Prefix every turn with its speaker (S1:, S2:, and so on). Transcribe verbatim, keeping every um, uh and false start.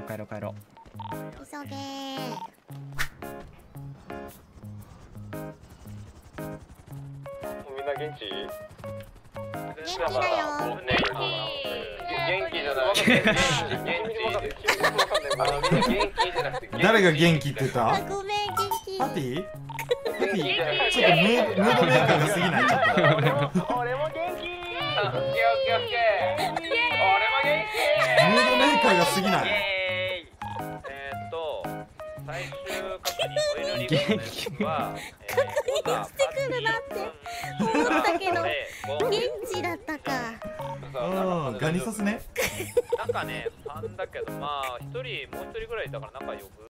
S1: 帰ろう帰ろう。
S2: 急げー。
S3: みんな元気？
S2: 元気だよ。
S3: 元気じゃない。元気じゃなくて。
S4: 誰が元気って言った
S2: あ、ごめん、元気。
S4: パティパティちょっとムームードメーカーが過ぎないちょっと
S3: 俺も元気。オッケーオッケーオッケー。俺も元気。
S4: ムードメーカーが過ぎない
S3: えーっと最終確認オイルリボンのやつは確認
S2: してくるなって思ったけど現地だったか。
S4: うんガニサスね
S3: なんかねさんだけどまあひとりもうひとりぐらいだから仲良く